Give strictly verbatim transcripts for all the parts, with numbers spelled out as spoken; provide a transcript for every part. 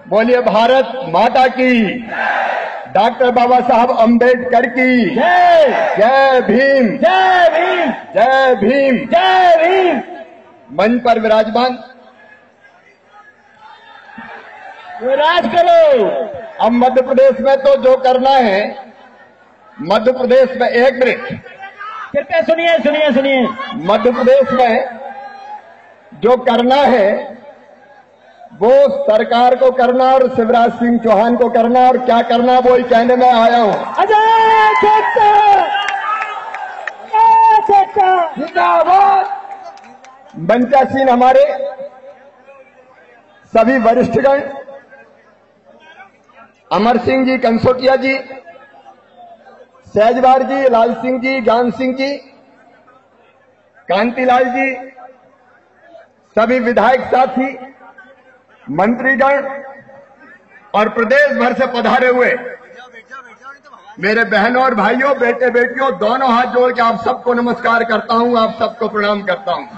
बोलिए भारत माता की, डॉक्टर बाबा साहब अंबेडकर की जय, जय भीम, जय भीम, जय भीम, जय भीम। मंच पर विराजमान राज करो। अब मध्य प्रदेश में तो जो करना है, मध्य प्रदेश में एक मिनट कृपया सुनिए सुनिए सुनिए मध्य प्रदेश में जो करना है वो सरकार को करना और शिवराज सिंह चौहान को करना, और क्या करना वो ही कहने में आया हूं। अजय चेता, अजय चेता जिंदाबाद। मंचासीन हमारे सभी वरिष्ठगण, अमर सिंह जी, कंसोटिया जी, सहजवार जी, लाल सिंह जी, ज्ञान सिंह जी, कांतिलाल जी, सभी विधायक साथी, मंत्रीगण और प्रदेश भर से पधारे हुए मेरे बहनों और भाइयों, बेटे बेटियों, दोनों हाथ जोड़ के आप सबको नमस्कार करता हूं, आप सबको प्रणाम करता हूं।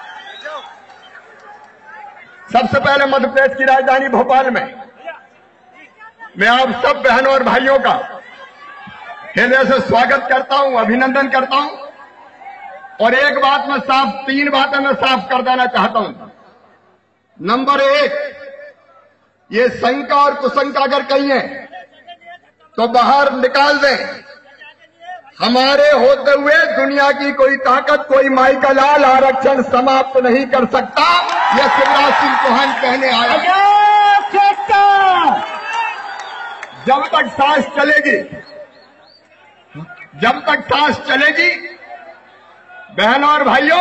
सबसे पहले मध्य प्रदेश की राजधानी भोपाल में मैं आप सब बहनों और भाइयों का हृदय से स्वागत करता हूं, अभिनंदन करता हूं। और एक बात मैं साफ, तीन बातें मैं साफ कर देना चाहता हूं। नंबर एक, ये शंका और कुशंका अगर कहीं है तो बाहर निकाल दें। हमारे होते हुए दुनिया की कोई ताकत, कोई माई का लाल आरक्षण समाप्त नहीं कर सकता, यह शिवराज सिंह चौहान कहने आया। जब तक सांस चलेगी, जब तक सांस चलेगी, बहनों और भाइयों,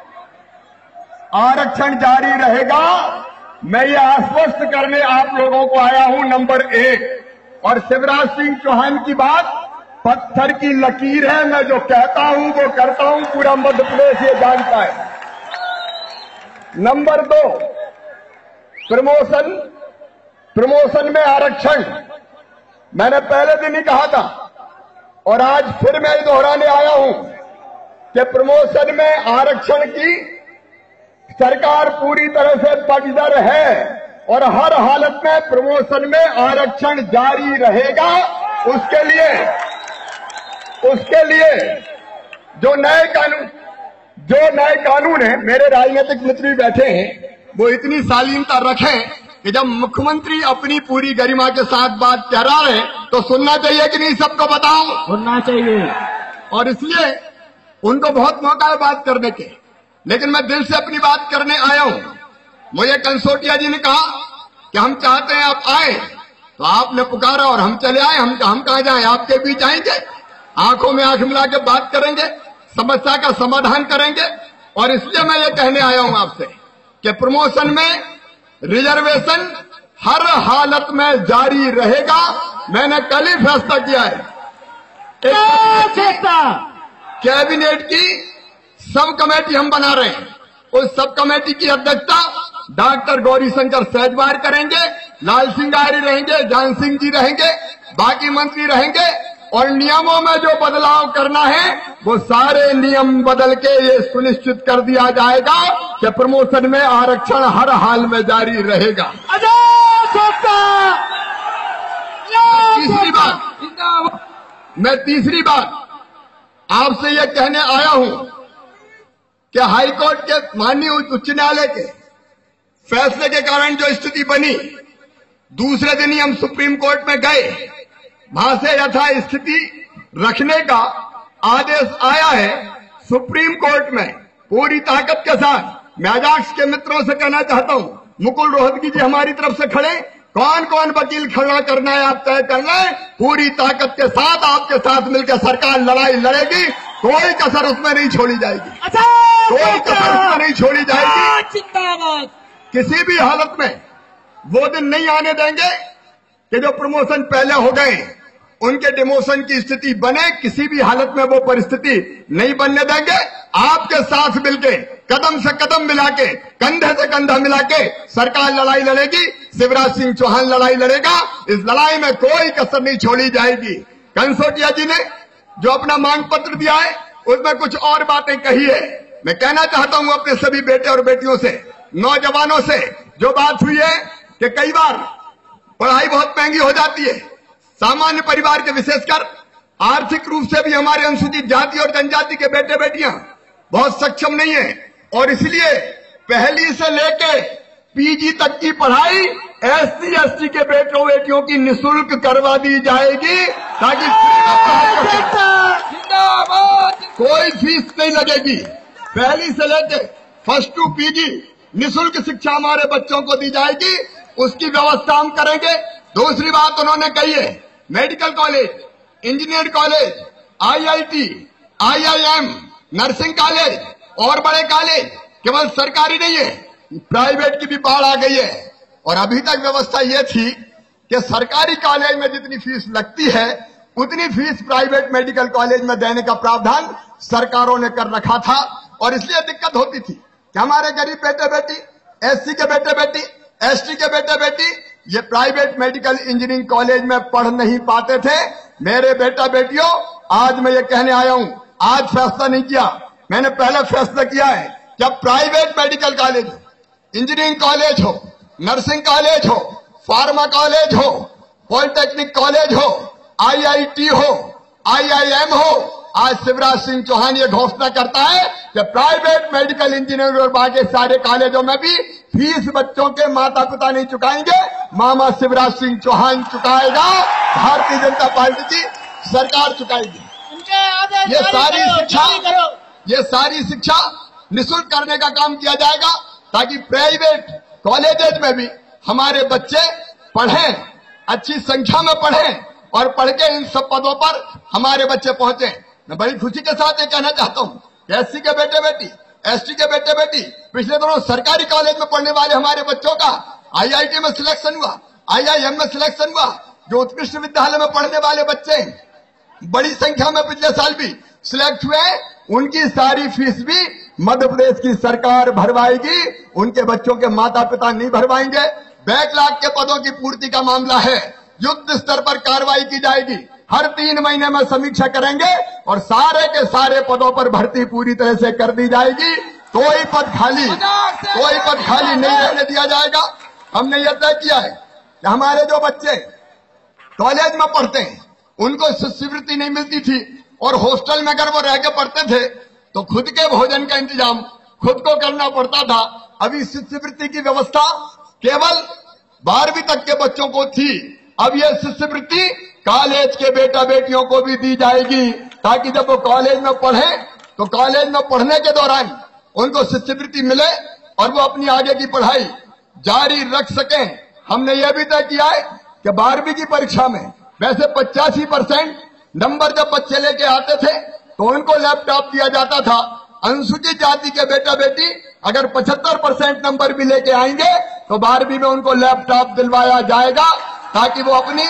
आरक्षण जारी रहेगा। मैं ये आश्वस्त करने आप लोगों को आया हूं, नंबर एक। और शिवराज सिंह चौहान की बात पत्थर की लकीर है, मैं जो कहता हूं वो करता हूं, पूरा मध्य प्रदेश ये जानता है। नंबर दो, प्रमोशन, प्रमोशन में आरक्षण मैंने पहले दिन ही कहा था और आज फिर मैं दोहराने आया हूं कि प्रमोशन में आरक्षण की सरकार पूरी तरह से पक्षधर है और हर हालत में प्रमोशन में आरक्षण जारी रहेगा। उसके लिए उसके लिए जो नए कानून जो नए कानून है, मेरे राजनीतिक मित्र भी बैठे हैं, वो इतनी शालीनता रखें कि जब मुख्यमंत्री अपनी पूरी गरिमा के साथ बात कह रहा है तो सुनना चाहिए कि नहीं, सबको बताओ, सुनना चाहिए। और इसलिए उनको बहुत मौका है बात करने के, लेकिन मैं दिल से अपनी बात करने आया हूं। मुझे कंसोटिया जी ने कहा कि हम चाहते हैं आप आए, तो आपने पुकारा और हम चले आए। हम हम कहां जाएं, आपके बीच आएंगे, आंखों में आंख मिला के बात करेंगे, समस्या का समाधान करेंगे। और इसलिए मैं ये कहने आया हूं आपसे कि प्रमोशन में रिजर्वेशन हर हालत में जारी रहेगा। मैंने कल ही फैसला किया है, कैबिनेट की सब कमेटी हम बना रहे हैं, उस सब कमेटी की अध्यक्षता डॉक्टर गौरी शंकर सहजवार करेंगे, लाल सिंह आर्य रहेंगे, जान सिंह जी रहेंगे, बाकी मंत्री रहेंगे। और नियमों में जो बदलाव करना है वो सारे नियम बदल के ये सुनिश्चित कर दिया जाएगा कि प्रमोशन में आरक्षण हर हाल में जारी रहेगा। तीसरी बात, मैं तीसरी बात आपसे यह कहने आया हूं कि हाईकोर्ट के माननीय उच्च न्यायालय के फैसले के कारण जो स्थिति बनी, दूसरे दिन ही हम सुप्रीम कोर्ट में गए, वहां से यथा स्थिति रखने का आदेश आया है सुप्रीम कोर्ट में पूरी ताकत के साथ। मैं अजाक्स के मित्रों से कहना चाहता हूं, मुकुल रोहतगी जी हमारी तरफ से खड़े, कौन कौन वकील खड़ा करना है आप तय करना है, पूरी ताकत के साथ आपके साथ मिलकर सरकार लड़ाई लड़ेगी, कोई कसर उसमें नहीं छोड़ी जाएगी, कोई कसर उसमें नहीं छोड़ी जाएगी। किसी भी हालत में वो दिन नहीं आने देंगे कि जो प्रमोशन पहले हो गए उनके डिमोशन की स्थिति बने, किसी भी हालत में वो परिस्थिति नहीं बनने देंगे। आपके साथ मिलके, कदम से कदम मिला के, कंधे से कंधा मिला के सरकार लड़ाई लड़ेगी, शिवराज सिंह चौहान लड़ाई लड़ेगा। इस लड़ाई में कोई कसर नहीं छोड़ी जाएगी। कंसोटिया जी ने जो अपना मांग पत्र दिया है उसमें कुछ और बातें कही है। मैं कहना चाहता हूं अपने सभी बेटे और बेटियों से, नौजवानों से, जो बात हुई है कि कई बार पढ़ाई बहुत महंगी हो जाती है। सामान्य परिवार के विशेषकर आर्थिक रूप से भी हमारे अनुसूचित जाति और जनजाति के बेटे बेटियां बहुत सक्षम नहीं है, और इसलिए पहली से लेके पीजी तक की पढ़ाई एससी एसटी के बेटों बेटियों की निःशुल्क करवा दी जाएगी, ताकि कोई फीस नहीं लगेगी। पहली से लेके फर्स्ट टू पीजी निःशुल्क शिक्षा हमारे बच्चों को दी जाएगी, उसकी व्यवस्था हम करेंगे। दूसरी बात उन्होंने कही है, medical college, engineer college, IIT, IIM, nursing college और बड़े कॉलेज केवल सरकारी नहीं है, प्राइवेट की भी बाढ़ आ गई है। और अभी तक व्यवस्था यह थी कि सरकारी कॉलेज में जितनी फीस लगती है उतनी फीस प्राइवेट मेडिकल कॉलेज में देने का प्रावधान सरकारों ने कर रखा था, और इसलिए दिक्कत होती थी कि हमारे गरीब बेटे बेटी, एससी के बेटे बेटी, एसटी के बेटे बेटी ये प्राइवेट मेडिकल इंजीनियरिंग कॉलेज में पढ़ नहीं पाते थे। मेरे बेटा बेटियों, आज मैं ये कहने आया हूं, आज फैसला नहीं किया, मैंने पहले फैसला किया है कि अब प्राइवेट मेडिकल कॉलेज हो, इंजीनियरिंग कॉलेज हो, नर्सिंग कॉलेज हो, फार्मा कॉलेज हो, पॉलिटेक्निक कॉलेज हो, आईआईटी हो, आईआईएम हो, आज शिवराज सिंह चौहान ये घोषणा करता है कि प्राइवेट मेडिकल इंजीनियरिंग और बाकी सारे कॉलेजों में भी फीस बच्चों के माता पिता नहीं चुकाएंगे, मामा शिवराज सिंह चौहान चुकाएगा, भारतीय जनता पार्टी की सरकार चुकाएगी। ये सारी शिक्षा ये सारी शिक्षा निःशुल्क करने का काम किया जाएगा, ताकि प्राइवेट कॉलेजेस में भी हमारे बच्चे पढ़ें, अच्छी संख्या में पढ़ें, और पढ़ के इन सब पदों पर हमारे बच्चे पहुंचे। मैं बड़ी खुशी के साथ ये कहना चाहता हूं कि एससी के बेटे बेटी, एसटी के बेटे बेटी, पिछले दिनों सरकारी कॉलेज में पढ़ने वाले हमारे बच्चों का आईआईटी में सिलेक्शन हुआ, आईआईएम में सिलेक्शन हुआ। जो उत्कृष्ट विद्यालय में पढ़ने वाले बच्चे बड़ी संख्या में पिछले साल भी सिलेक्ट हुए, उनकी सारी फीस भी मध्य प्रदेश की सरकार भरवाएगी, उनके बच्चों के माता पिता नहीं भरवाएंगे। बैकलॉग के पदों की पूर्ति का मामला है, युद्ध स्तर पर कार्रवाई की जाएगी, हर तीन महीने में समीक्षा करेंगे और सारे के सारे पदों पर भर्ती पूरी तरह से कर दी जाएगी। कोई पद खाली कोई पद खाली नहीं रहने दिया जाएगा। हमने यह तय किया है कि हमारे जो बच्चे कॉलेज में पढ़ते हैं उनको शिष्यवृत्ति नहीं मिलती थी, और हॉस्टल में अगर वो रह के पढ़ते थे तो खुद के भोजन का इंतजाम खुद को करना पड़ता था। अभी शिष्यवृत्ति की व्यवस्था केवल बारहवीं तक के बच्चों को थी, अब यह शिष्यवृत्ति कॉलेज के बेटा बेटियों को भी दी जाएगी, ताकि जब वो कॉलेज में पढ़े तो कॉलेज में पढ़ने के दौरान उनको शिष्यवृत्ति मिले और वो अपनी आगे की पढ़ाई जारी रख सकें। हमने यह भी तय किया है कि बारहवीं की परीक्षा में वैसे पचासी परसेंट नंबर जब बच्चे लेके आते थे तो उनको लैपटॉप दिया जाता था। अनुसूचित जाति के बेटा बेटी अगर पचहत्तर परसेंट नंबर भी लेके आएंगे तो बारहवीं में उनको लैपटॉप दिलवाया जाएगा, ताकि वो अपनी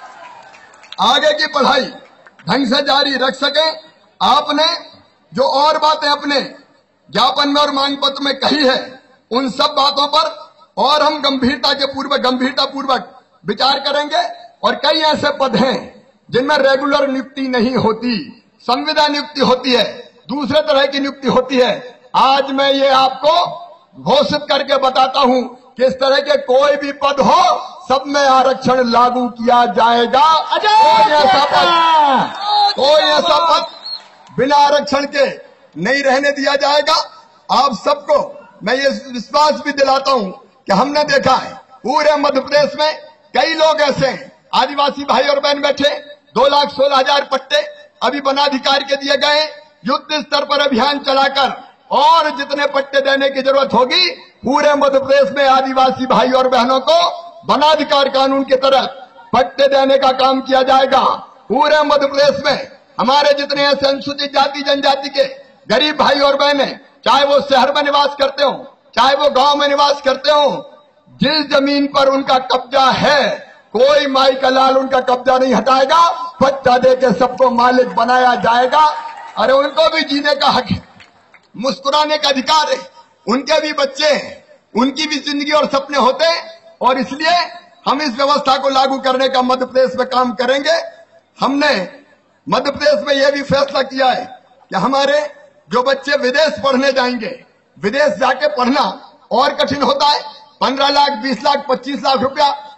आगे की पढ़ाई ढंग से जारी रख सके। आपने जो और बातें अपने ज्ञापन में और मांग पत्र में कही है, उन सब बातों पर और हम गंभीरता के पूर्वक गंभीरता पूर्वक विचार करेंगे। और कई ऐसे पद हैं जिनमें रेगुलर नियुक्ति नहीं होती, संविदा नियुक्ति होती है, दूसरे तरह की नियुक्ति होती है। आज मैं ये आपको घोषित करके बताता हूं कि इस तरह के कोई भी पद हो, सब में आरक्षण लागू किया जाएगा। कोई ऐसा पद कोई ऐसा पद बिना आरक्षण के नहीं रहने दिया जाएगा। आप सबको मैं ये विश्वास भी दिलाता हूं कि हमने देखा है पूरे मध्य प्रदेश में कई लोग ऐसे हैं, आदिवासी भाई और बहन बैठे, दो लाख सोलह हजार पट्टे अभी वनाधिकार के दिए गए। युद्ध स्तर पर अभियान चलाकर और जितने पट्टे देने की जरूरत होगी पूरे मध्य प्रदेश में आदिवासी भाई और बहनों को वनाधिकार कानून के तहत पट्टे देने का काम किया जाएगा। पूरे मध्य प्रदेश में हमारे जितने ऐसे अनुसूचित जाति जनजाति के गरीब भाई और बहने, चाहे वो शहर में निवास करते हो चाहे वो गांव में निवास करते हो, जिस जमीन पर उनका कब्जा है कोई माई का लाल उनका कब्जा नहीं हटाएगा, पट्टा दे के सबको मालिक बनाया जाएगा। अरे उनको भी जीने का हक है, मुस्कुराने का अधिकार है, उनके भी बच्चे हैं, उनकी भी जिंदगी और सपने होते हैं, और इसलिए हम इस व्यवस्था को लागू करने का मध्य प्रदेश में काम करेंगे। हमने मध्य प्रदेश में यह भी फैसला किया है कि हमारे जो बच्चे विदेश पढ़ने जाएंगे, विदेश जाके पढ़ना और कठिन होता है, पंद्रह लाख बीस लाख पच्चीस लाख रुपया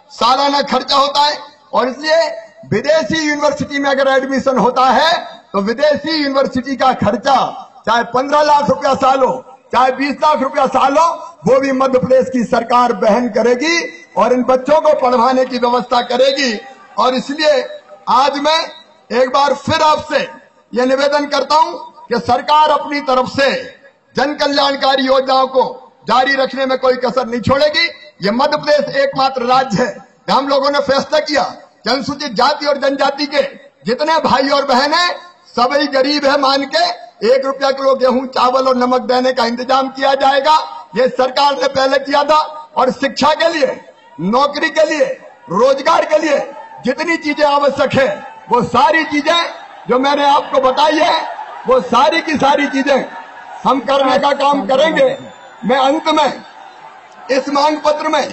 सालाना खर्चा होता है। और इसलिए विदेशी यूनिवर्सिटी में अगर एडमिशन होता है तो विदेशी यूनिवर्सिटी का खर्चा चाहे पंद्रह लाख रुपया साल हो, चाहे बीस लाख रुपया साल हो, वो भी मध्य प्रदेश की सरकार वहन करेगी और इन बच्चों को पढ़वाने की व्यवस्था करेगी। और इसलिए आज मैं एक बार फिर आपसे यह निवेदन करता हूं कि सरकार अपनी तरफ से जन कल्याणकारी योजनाओं को जारी रखने में कोई कसर नहीं छोड़ेगी। ये मध्य प्रदेश एकमात्र राज्य है कि हम लोगों ने फैसला किया कि अनुसूचित जाति और जनजाति के जितने भाई और बहन हैं सभी गरीब है मान के एक रुपया किलो गेहूं, चावल और नमक देने का इंतजाम किया जाएगा। ये सरकार ने पहले किया था। और शिक्षा के लिए, नौकरी के लिए, रोजगार के लिए जितनी चीजें आवश्यक है वो सारी चीजें जो मैंने आपको बताई है वो सारी की सारी चीजें हम करने का काम करेंगे। मैं अंत में इस मांग पत्र में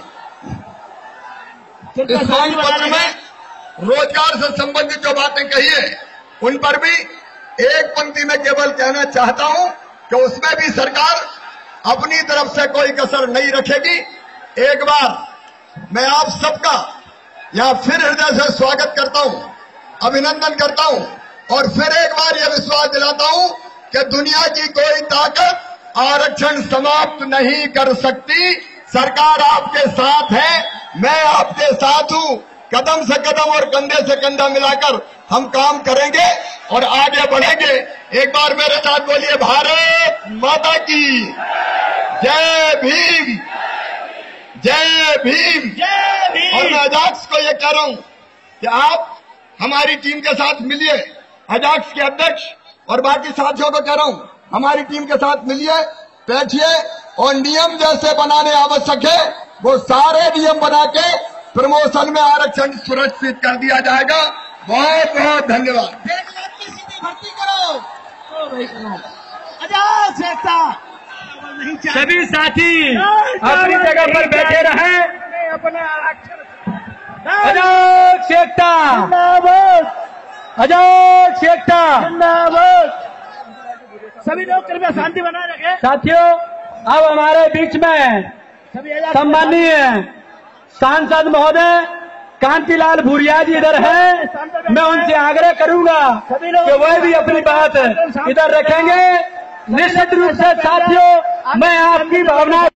इस मांग पत्र में रोजगार से संबंधित जो बातें कही है उन पर भी एक पंक्ति में केवल कहना चाहता हूं कि उसमें भी सरकार अपनी तरफ से कोई कसर नहीं रखेगी। एक बार मैं आप सबका यहां फिर हृदय से स्वागत करता हूं, अभिनंदन करता हूं और फिर एक बार यह विश्वास दिलाता हूं कि दुनिया की कोई ताकत आरक्षण समाप्त नहीं कर सकती। सरकार आपके साथ है, मैं आपके साथ हूं। कदम से कदम और कंधे से कंधा मिलाकर हम काम करेंगे और आगे बढ़ेंगे। एक बार मेरे साथ बोलिए, भारत माता की जय भीम, जय भीम, जय भीम। और मैं अजाक्स को ये कह रहा हूं कि आप हमारी टीम के साथ मिलिए। अजाक्स के अध्यक्ष और बाकी साथियों को कह रहा हूं, हमारी टीम के साथ मिलिए, बैठिए और नियम जैसे बनाने आवश्यक है वो सारे नियम बना के प्रमोशन में आरक्षण सुरक्षित कर दिया जाएगा। बहुत बहुत धन्यवाद। भर्ती करो, आजाद एकता। सभी साथी अपनी जगह पर बैठे रहे। अपने आरक्षण आजाद एकता, आजाद एकता। सभी लोग कृपया शांति बनाए रखें। साथियों, अब हमारे बीच में सम्माननीय सांसद महोदय कांतिलाल भूरिया जी इधर हैं। मैं उनसे आग्रह करूंगा कि वह भी अपनी बात इधर रखेंगे। निश्चित रूप से साथियों, मैं आपकी भावना